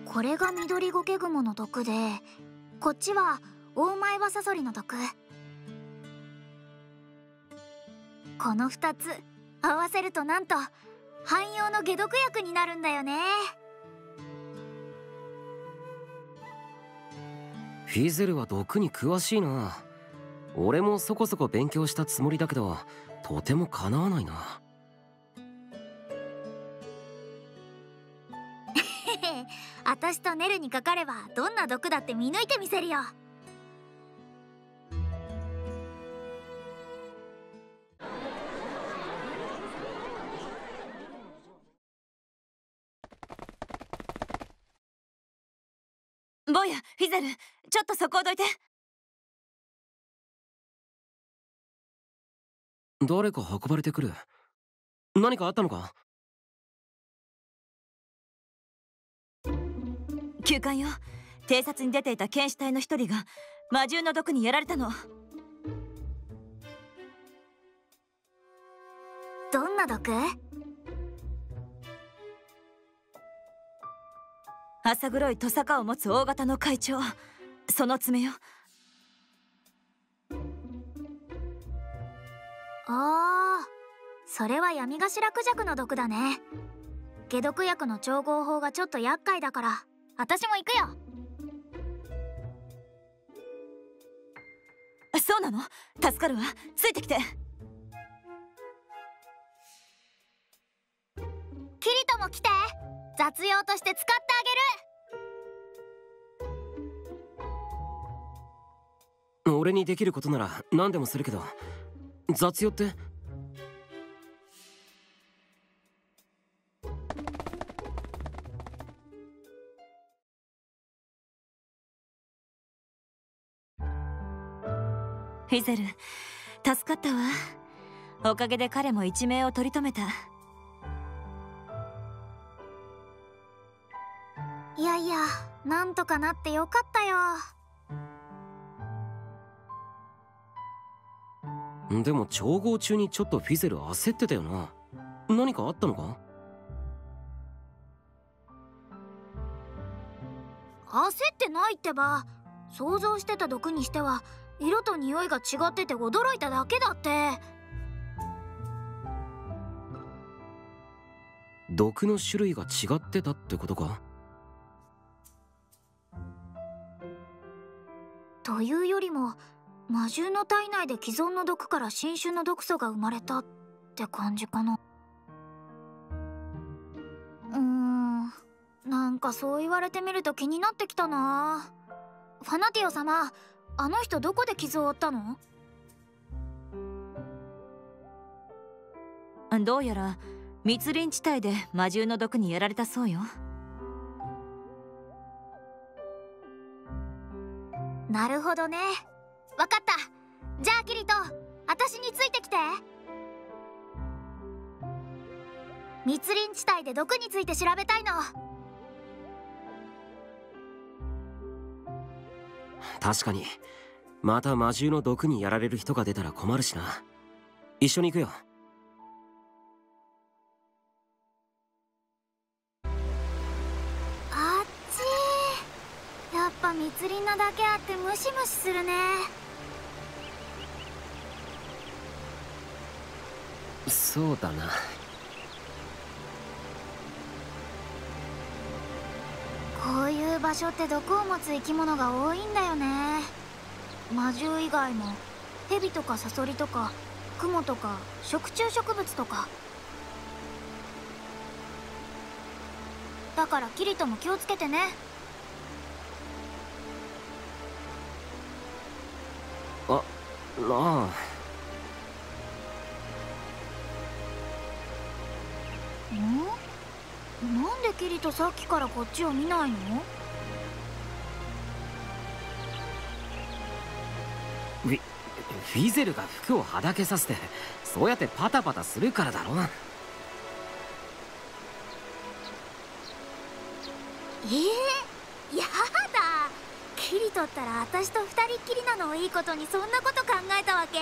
これが緑ゴケグモの毒で、こっちはオオマイワサソリの毒。この2つ合わせるとなんと汎用の解毒薬になるんだよね。 フィゼルは毒に詳しいな。俺もそこそこ勉強したつもりだけど、とてもかなわないな。 私とネルにかかればどんな毒だって見抜いてみせるよ。 坊や、フィゼル、ちょっとそこをどいて。 誰か運ばれてくる。何かあったのか？ 急患よ。偵察に出ていた剣士隊の一人が魔獣の毒にやられたの。 どんな毒？ 浅黒いトサカを持つ大型の怪鳥、その爪よ。 ああ、それは闇頭クジャクの毒だね。解毒薬の調合法がちょっと厄介だから私も行くよ。 そうなの？助かるわ。ついてきて。 キリトも来て。雑用として使ってあげる。 俺にできることなら何でもするけど、雑用って？ フィゼル、助かったわ。おかげで彼も一命を取り留めた。 いやいや、なんとかなってよかったよ。 でも調合中にちょっとフィゼル焦ってたよな。何かあったのか？ 焦ってないってば。想像してた毒にしては色と匂いが違ってて驚いただけだって。 毒の種類が違ってたってことか？ というよりも魔獣の体内で既存の毒から新種の毒素が生まれたって感じかな。なんかそう言われてみると気になってきたな。ファナティオ様、あの人どこで傷を負ったの？ どうやら密林地帯で魔獣の毒にやられたそうよ。 なるほどね。わかった。じゃあキリト、私についてきて。密林地帯で毒について調べたいの。 確かに、また魔獣の毒にやられる人が出たら困るしな。一緒に行くよ。 あっちー、やっぱ密林なだけあってムシムシするね。 そうだな。 こういう場所って毒を持つ生き物が多いんだよね。魔獣以外もヘビとかサソリとかクモとか食虫植物とか。だからキリトも気をつけてね。 なあ。 なんでキリトさっきからこっちを見ないの？ フィゼルが服をはだけさせてそうやってパタパタするからだろ。 やだ、キリトったら私と二人っきりなのをいいことにそんなこと考えたわけ？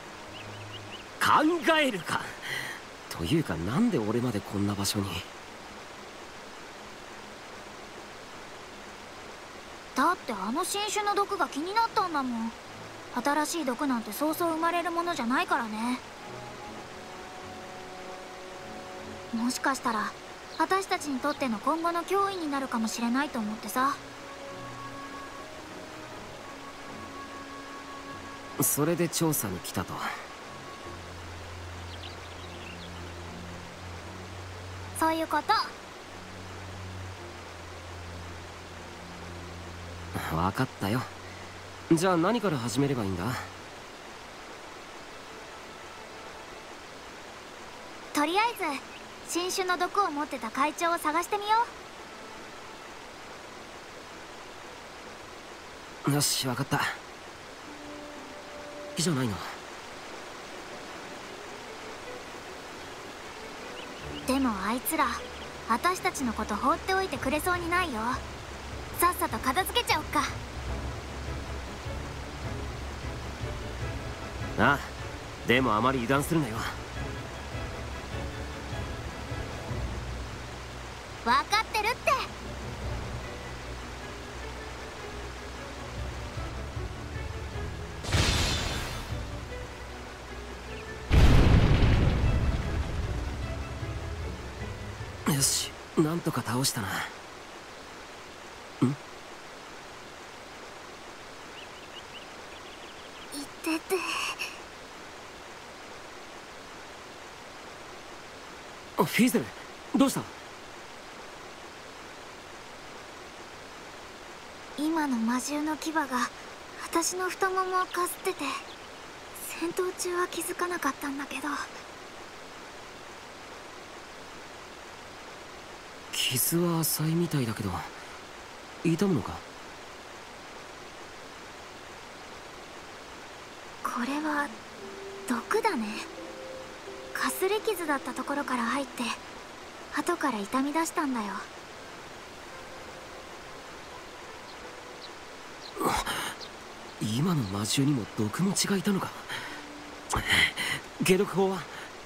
考えるか。というかなんで俺までこんな場所に。 だってあの新種の毒が気になったんだもん。新しい毒なんてそうそう生まれるものじゃないからね。もしかしたら私たちにとっての今後の脅威になるかもしれないと思ってさ。 それで調査に来たと。 そういうこと。 分かったよ。じゃあ何から始めればいいんだ？ とりあえず新種の毒を持ってた会長を探してみよう。よし、分かった。じゃないの。 でもあいつら私たちのこと放っておいてくれそうにないよ。さっさと片付けちゃおっか。 ああ、でもあまり油断するなよ。 分かってるって。 よし、なんとか倒したな。ん？ いてて。 フィーゼル、どうした？ 今の魔獣の牙が私の太ももをかすってて、戦闘中は気づかなかったんだけど。 傷は浅いみたいだけど痛むのか？ これは毒だね。かすり傷だったところから入って後から痛み出したんだよ。 今の魔獣にも毒持ちがいたのか？解毒法は？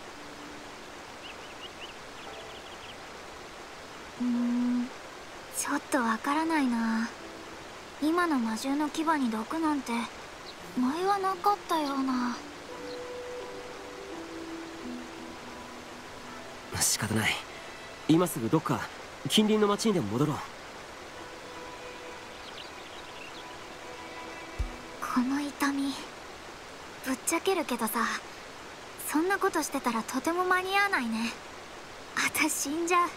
ちょっとわからないな。今の魔獣の牙に毒なんて前はなかったような。 仕方ない。今すぐどっか近隣の町にでも戻ろう。 この痛みぶっちゃけるけどさ、そんなことしてたらとても間に合わないね。私死んじゃう。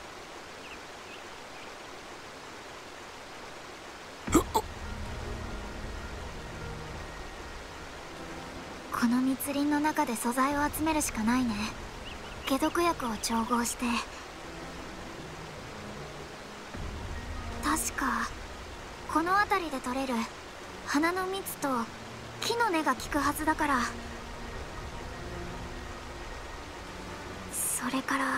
この密林の中で素材を集めるしかないね。解毒薬を調合して。確かこの辺りで採れる花の蜜と木の根が効くはずだから。それから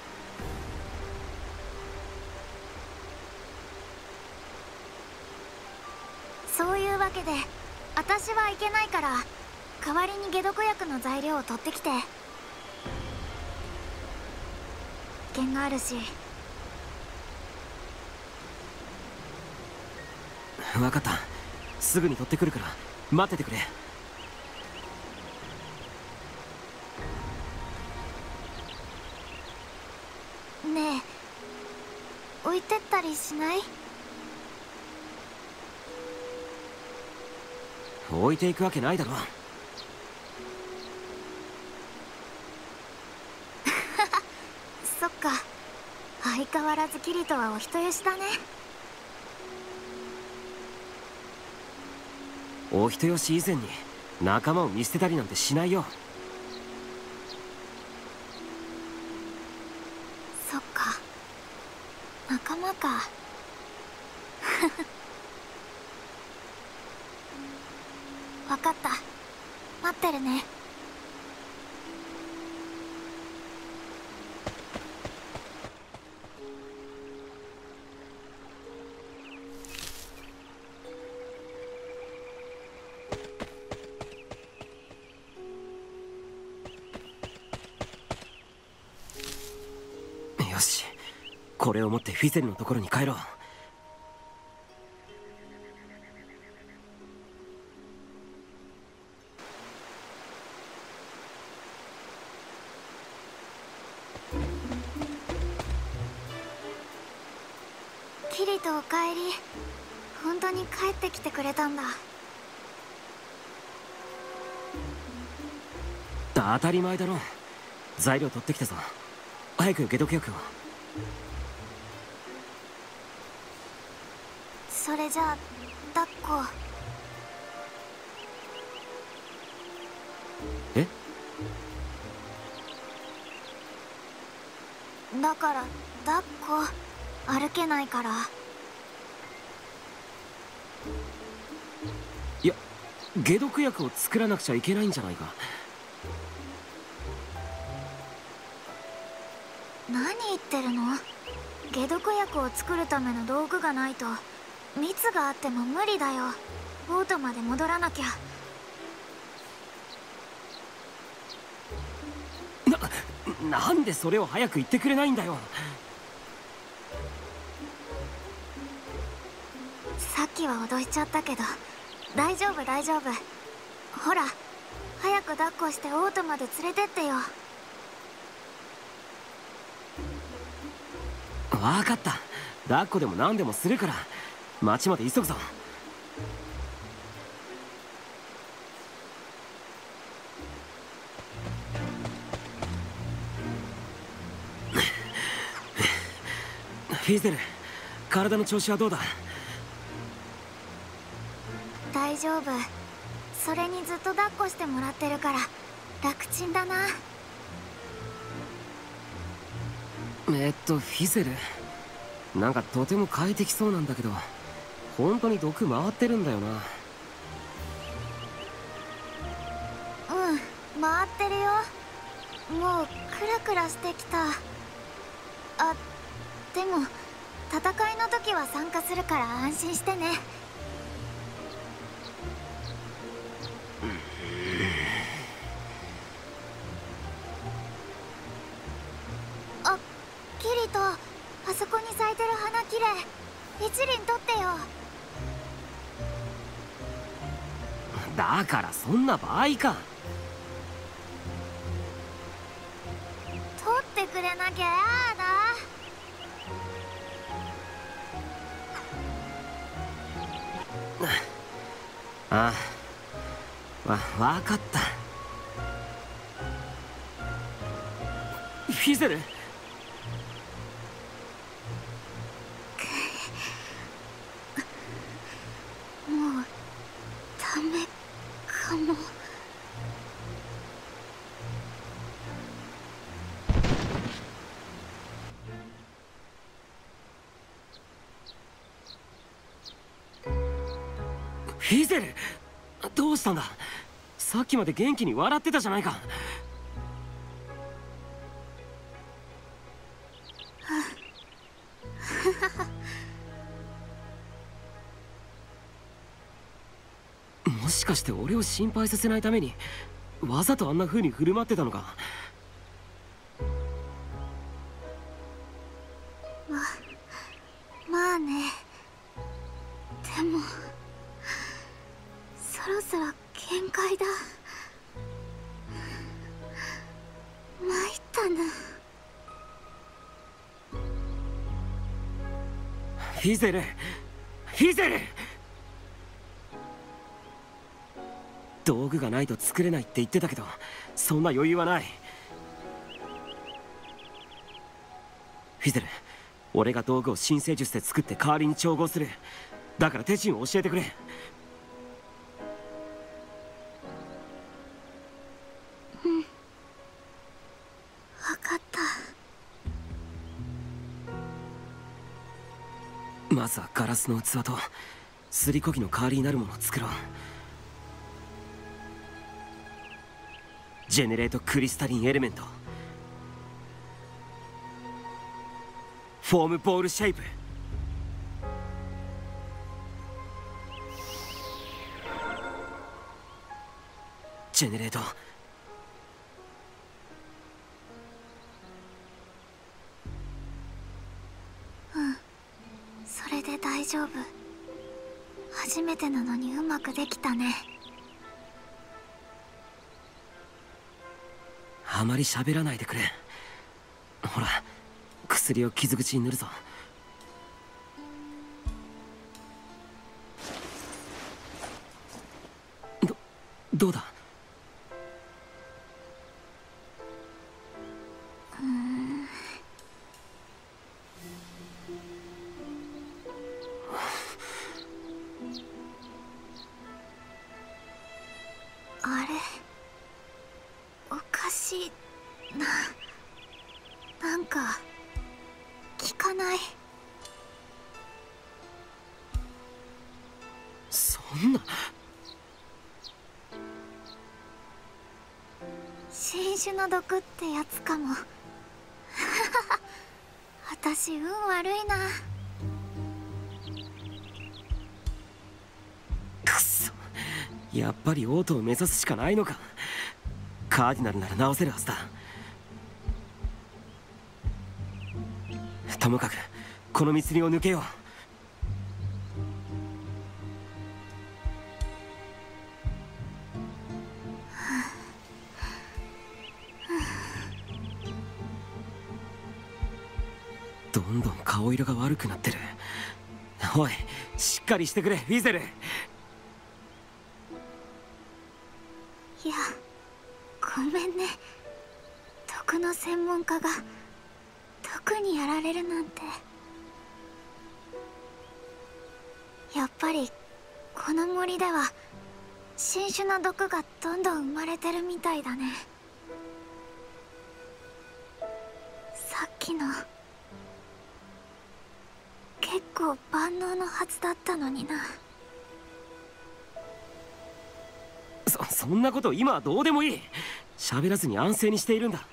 そういうわけで私は行けないから、代わりに解毒薬の材料を取ってきて。危険があるし。 分かった。すぐに取ってくるから待っててくれ。 ねえ、置いてったりしない？ 置いていくわけないだろ。 そっか、相変わらずキリトはお人よしだね。 お人よし以前に仲間を見捨てたりなんてしないよ。 そっか、仲間か。分かった、待ってるね。 よし、これを持ってフィゼルのところに帰ろう。 キリトおかえり。本当に帰ってきてくれたんだ。 当たり前だろ。材料取ってきたぞ。早く解毒薬を。 それじゃあ抱っこ。 え？ だから抱っこ。歩けないから。 いや、解毒薬を作らなくちゃいけないんじゃないか。 何言ってるの？解毒薬を作るための道具がないと蜜があっても無理だよ。オートまで戻らなきゃ。 なんでそれを早く言ってくれないんだよ。 さっきは脅しちゃったけど大丈夫大丈夫。ほら早く抱っこしてオートまで連れてってよ。 分かった。抱っこでも何でもするから町まで急ぐぞ。フィーゼル、体の調子はどうだ？ 大丈夫。それにずっと抱っこしてもらってるから楽ちんだな。 フィーゼル、なんかとても快適そうなんだけど本当に毒回ってるんだよな。 うん、回ってるよ。もうクラクラしてきた。あ、でも戦いの時は参加するから安心してね。あ、キリト、あそこに咲いてる花きれい。一輪取ってよ。 だからそんな場合か。 取ってくれなきゃやだ。 ああ、わかった。フィゼル、 もうダメかも。 フィゼル、どうしたんだ？さっきまで元気に笑ってたじゃないか。もしかして俺を心配させないためにわざとあんな風に振る舞ってたのか？ まあね。でもそろそろ限界だ。参ったな。 フィゼル、フィゼル、道具がないと作れないって言ってたけどそんな余裕はない。フィゼル、俺が道具を新生術で作って代わりに調合する。だから手順を教えてくれ。 うん、分かった。 まずはガラスの器とすりこぎの代わりになるものを作ろう。ジェネレートクリスタリンエレメント、フォームボールシェイプ、ジェネレート、 それで大丈夫。初めてなのにうまくできたね。 あまり喋らないでくれ。ほら、薬を傷口に塗るぞ。 どうだ？ あれ、おかしいな。なんか効かない。 そんな。 新種の毒ってやつかも。私運悪いな。 くそ、やっぱりオートを目指すしかないのか。カーディナルなら直せるはずだ。ともかくこの密林を抜けよう。どんどん顔色が悪くなってる。おい、しっかりしてくれ、ウィゼル。 いや、ごめんね。毒の専門家が毒にやられるなんて。やっぱりこの森では新種の毒がどんどん生まれてるみたいだね。さっきの結構万能のはずだったのにな。 そんなこと今はどうでもいい。喋らずに安静にしているんだ。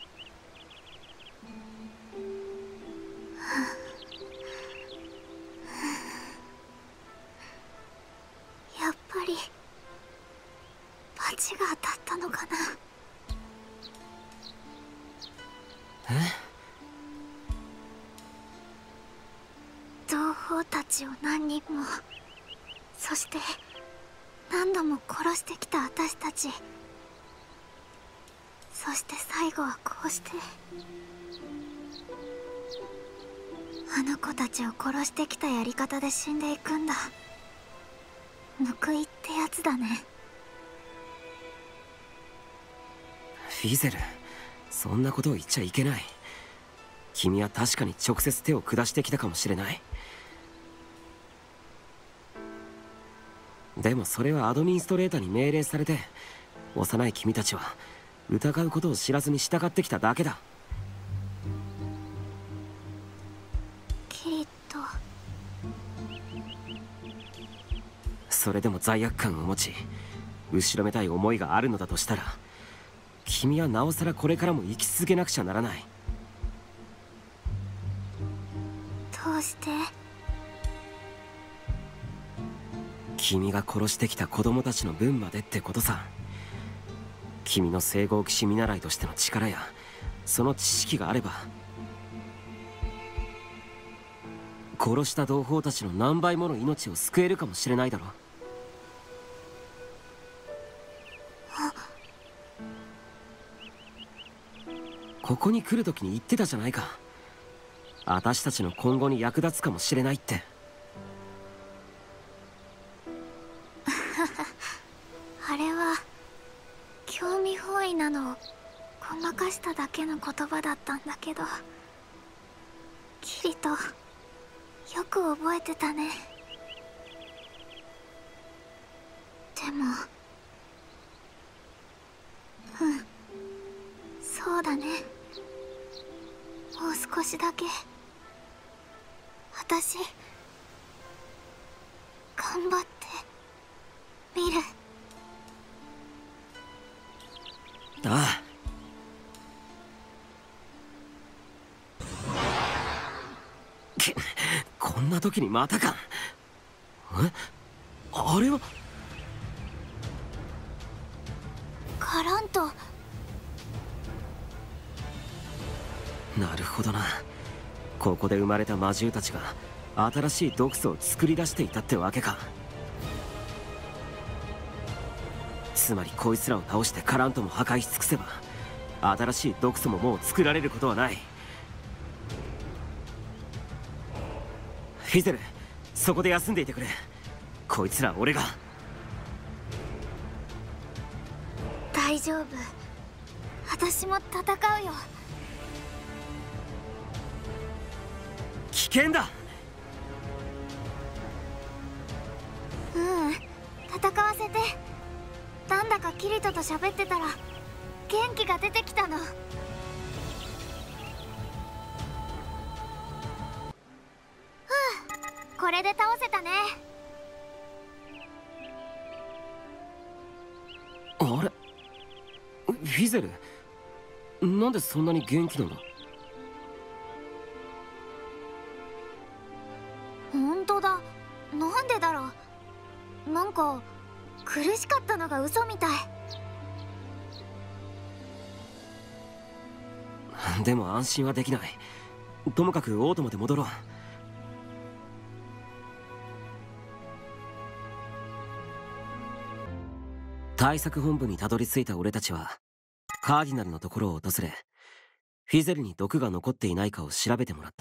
やっぱり罰が当たったのかな。同胞たちを何人も、そして何度も殺してきた私たち。そして最後はこうしてあの子たちを殺してきたやり方で死んでいくんだ。報いってやつだね。 フィゼル、そんなことを言っちゃいけない。君は確かに直接手を下してきたかもしれない。でもそれはアドミンストレーターに命令されて、幼い君たちは疑うことを知らずに従ってきただけだ。 キリッと。 それでも罪悪感を持ち、後ろめたい思いがあるのだとしたら、君はなおさらこれからも生き続けなくちゃならない。 どうして？ 君が殺してきた子供たちの分までってことさ。君の聖号騎士見習いとしての力やその知識があれば、殺した同胞たちの何倍もの命を救えるかもしれないだろう。ここに来るときに言ってたじゃないか。私たちの今後に役立つかもしれないって。 あれは興味本位なのをごまかしただけの言葉だったんだけど、キリトよく覚えてたね。でもそうだね。もう少しだけ私頑張ってみる。 ああ。こんな時にまたか。あれはカラント。 なるほどな。ここで生まれた魔獣たちが新しい毒素を作り出していたってわけか。つまりこいつらを倒してカラントも破壊し尽くせば、新しい毒素ももう作られることはない。フィゼル、そこで休んでいてくれ。こいつら俺が。 大丈夫。私も戦うよ。 危険だ。 戦わせて。なんだかキリトと喋ってたら元気が出てきたの。これで倒せたね。 あれ、フィゼル、なんでそんなに元気なんだ？ 本当だ。なんでだろう。なんか苦しかったのが嘘みたい。 でも安心はできない。ともかくオートまで戻ろう。対策本部にたどり着いた俺たちはカーディナルのところを訪れ、フィゼルに毒が残っていないかを調べてもらった。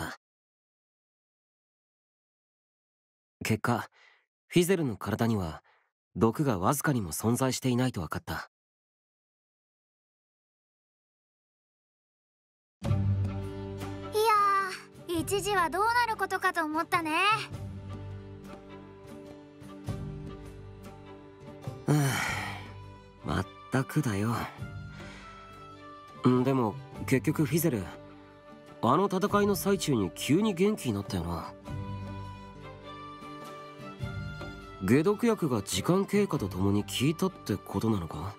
結果、フィゼルの体には毒がわずかにも存在していないと分かった。 いやー、一時はどうなることかと思ったね。 まったくだよ。でも結局フィゼル、あの戦いの最中に急に元気になったよな。解毒薬が時間経過とともに効いたってことなのか？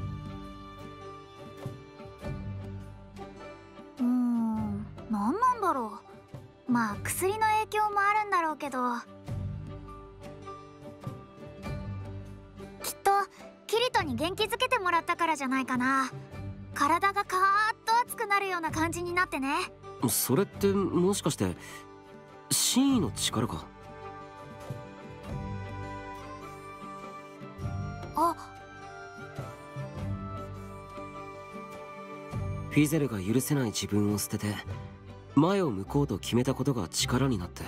何なんだろう。まあ薬の影響もあるんだろうけど、きっとキリトに元気づけてもらったからじゃないかな。体がカーッと熱くなるような感じになってね。 それってもしかして真意の力か？フィゼルが許せない自分を捨てて前を向こうと決めたことが力になって、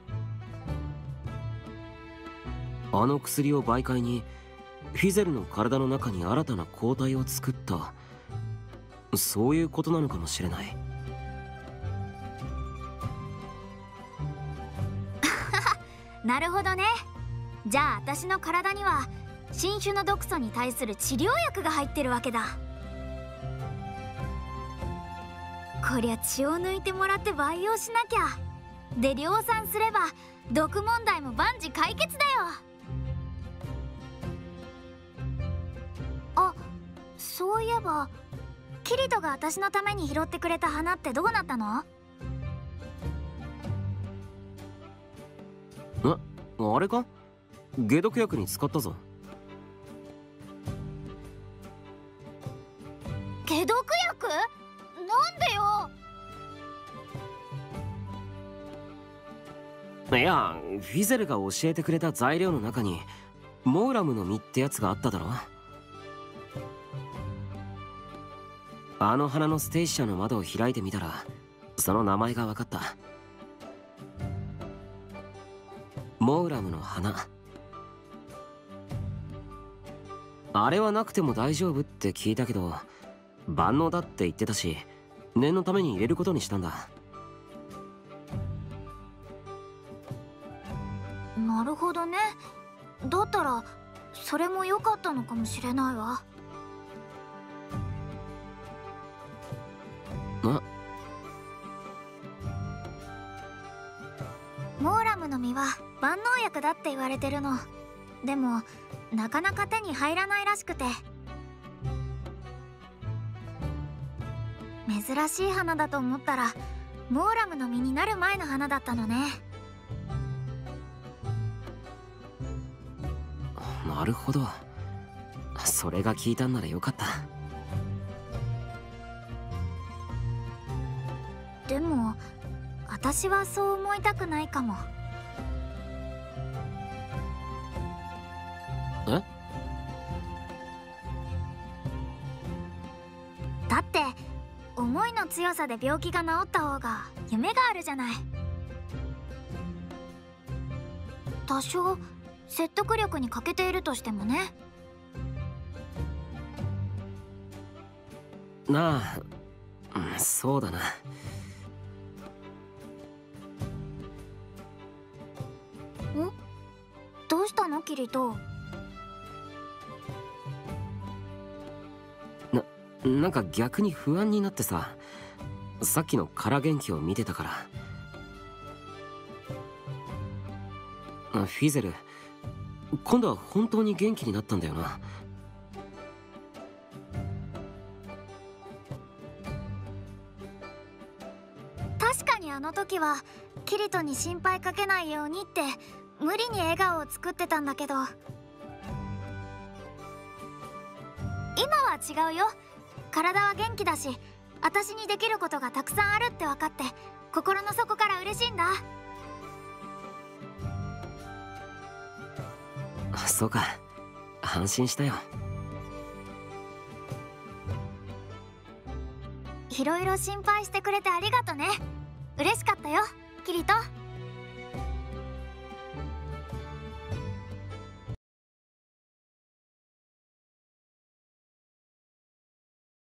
あの薬を媒介にフィゼルの体の中に新たな抗体を作った、そういうことなのかもしれない。 なるほどね。じゃあ私の体には新種の毒素に対する治療薬が入ってるわけだ。こりゃ血を抜いてもらって培養しなきゃ。で量産すれば毒問題も万事解決だよ。あ、そういえばキリトが私のために拾ってくれた花ってどうなったの？ あれか？解毒薬に使ったぞ。 解毒薬？なんでよ。 いや、フィゼルが教えてくれた材料の中にモーラムの実ってやつがあっただろ。あの花のステイシアの窓を開いてみたらその名前が分かった。モーラムの花。あれはなくても大丈夫って聞いたけど万能だって言ってたし、念のために入れることにしたんだ。 なるほどね。だったらそれも良かったのかもしれないわ。モーラムの実は万能薬だって言われてるの。でもなかなか手に入らないらしくて。珍しい花だと思ったらモーラムの実になる前の花だったのね。 なるほど、それが効いたんならよかった。 でも私はそう思いたくないかも。 え？ だって思いの強さで病気が治った方が夢があるじゃない。多少説得力に欠けているとしてもね。 なあ、そうだな。 どうしたのキリト？ なんか逆に不安になってさ、さっきの空元気を見てたから。フィゼル、今度は本当に元気になったんだよな。 確かにあの時はキリトに心配かけないようにって無理に笑顔を作ってたんだけど、今は違うよ。体は元気だし、私にできることがたくさんあるって分かって心の底から嬉しいんだ。 そうか、安心したよ。 いろいろ心配してくれてありがとね。嬉しかったよキリト。